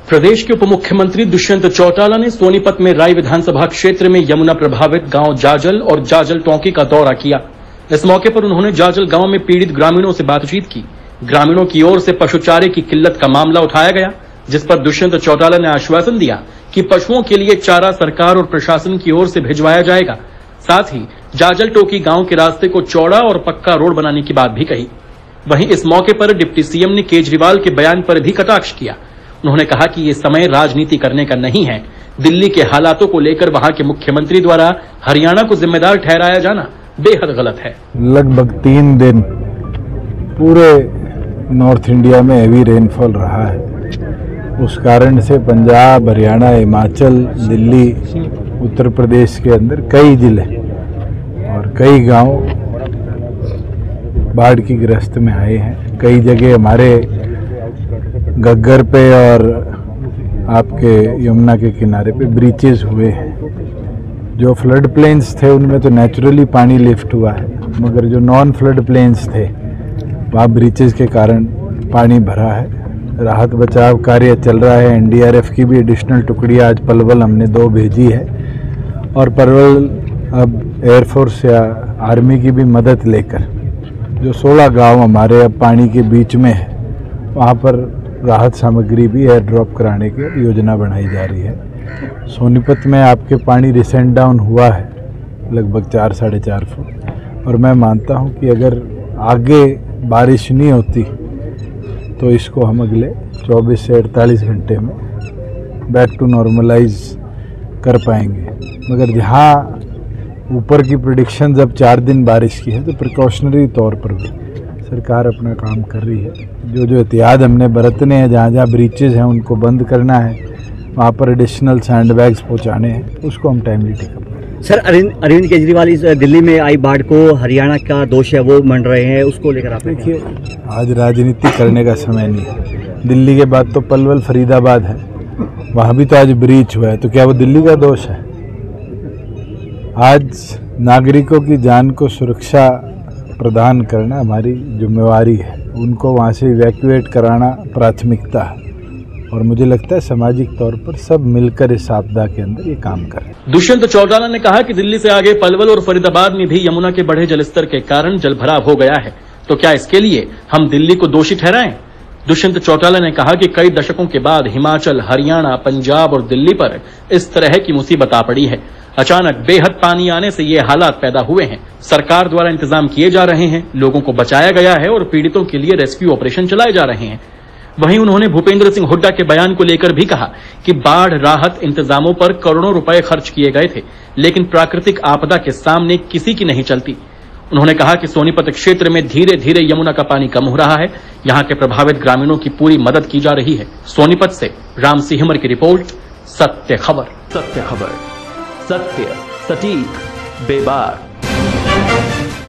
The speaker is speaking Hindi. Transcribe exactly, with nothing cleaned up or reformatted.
प्रदेश के उप मुख्यमंत्री दुष्यंत चौटाला ने सोनीपत में राय विधानसभा क्षेत्र में यमुना प्रभावित गांव जाजल और जाजल टोंकी का दौरा किया। इस मौके पर उन्होंने जाजल गांव में पीड़ित ग्रामीणों से बातचीत की। ग्रामीणों की ओर से पशुचारे की किल्लत का मामला उठाया गया, जिस पर दुष्यंत चौटाला ने आश्वासन दिया कि पशुओं के लिए चारा सरकार और प्रशासन की ओर से भिजवाया जाएगा। साथ ही जाजल टोकी गांव के रास्ते को चौड़ा और पक्का रोड बनाने की बात भी कही। वहीं इस मौके पर डिप्टी सीएम ने केजरीवाल के बयान पर भी कटाक्ष किया। उन्होंने कहा कि ये समय राजनीति करने का नहीं है। दिल्ली के हालातों को लेकर वहां के मुख्यमंत्री द्वारा हरियाणा को जिम्मेदार ठहराया जाना बेहद गलत है। लगभग तीन दिन पूरे नॉर्थ इंडिया में हेवी रेनफॉल रहा है। उस कारण से पंजाब, हरियाणा, हिमाचल, दिल्ली, उत्तर प्रदेश के अंदर कई जिले और कई गांव बाढ़ की ग्रस्त में आए हैं। कई जगह हमारे घग्गर पे और आपके यमुना के किनारे पे ब्रीचेस हुए हैं। जो फ्लड प्लेन्स थे उनमें तो नेचुरली पानी लिफ्ट हुआ है, मगर जो नॉन फ्लड प्लेन्स थे वहाँ ब्रीचेस के कारण पानी भरा है। राहत बचाव कार्य चल रहा है। एनडीआरएफ की भी एडिशनल टुकड़ियाँ आज पलवल हमने दो भेजी है और पलवल अब एयरफोर्स या आर्मी की भी मदद लेकर जो सोलह गांव हमारे अब पानी के बीच में है वहाँ पर राहत सामग्री भी एयर ड्रॉप कराने की योजना बनाई जा रही है। सोनीपत में आपके पानी रिसेंट डाउन हुआ है लगभग चार साढ़े चार फुट, और मैं मानता हूँ कि अगर आगे बारिश नहीं होती तो इसको हम अगले चौबीस से अड़तालीस घंटे में बैक टू नॉर्मलाइज कर पाएंगे। मगर जहाँ ऊपर की प्रेडिक्शन जब चार दिन बारिश की है तो प्रिकॉशनरी तौर पर भी सरकार अपना काम कर रही है। जो जो एहतियात हमने बरतने हैं, जहाँ जहाँ ब्रीचेज हैं उनको बंद करना है, वहाँ पर एडिशनल सैंड बैग्स पहुँचाने हैं, उसको हम टाइमली टेकअप करें। सर, अरविंद अरविंद केजरीवाल इस दिल्ली में आई बाढ़ को हरियाणा का दोष है वो मान रहे हैं, उसको लेकर आप देखिए, आज राजनीति करने का समय नहीं है। दिल्ली के बाद तो पलवल, फरीदाबाद है, वहाँ भी तो आज ब्रीच हुआ है, तो क्या वो दिल्ली का दोष है? आज नागरिकों की जान को सुरक्षा प्रदान करना हमारी जिम्मेवारी है। उनको वहाँ से इवैक्यूएट कराना प्राथमिकता है, और मुझे लगता है सामाजिक तौर पर सब मिलकर इस आपदा के अंदर ये काम करें। दुष्यंत चौटाला ने कहा कि दिल्ली से आगे पलवल और फरीदाबाद में भी यमुना के बढ़े जलस्तर के कारण जलभराव हो गया है, तो क्या इसके लिए हम दिल्ली को दोषी ठहराएं? दुष्यंत चौटाला ने कहा कि कई दशकों के बाद हिमाचल, हरियाणा, पंजाब और दिल्ली पर इस तरह की मुसीबत आ पड़ी है। अचानक बेहद पानी आने से ये हालात पैदा हुए हैं। सरकार द्वारा इंतजाम किए जा रहे हैं, लोगों को बचाया गया है और पीड़ितों के लिए रेस्क्यू ऑपरेशन चलाए जा रहे हैं। वहीं उन्होंने भूपेंद्र सिंह हुड्डा के बयान को लेकर भी कहा कि बाढ़ राहत इंतजामों पर करोड़ों रुपए खर्च किए गए थे, लेकिन प्राकृतिक आपदा के सामने किसी की नहीं चलती। उन्होंने कहा कि सोनीपत क्षेत्र में धीरे धीरे यमुना का पानी कम हो रहा है। यहाँ के प्रभावित ग्रामीणों की पूरी मदद की जा रही है। सोनीपत से राम सिंहमर की रिपोर्ट, सत्य खबर। सत्य खबर, सत्य, सटीक, बेबाक।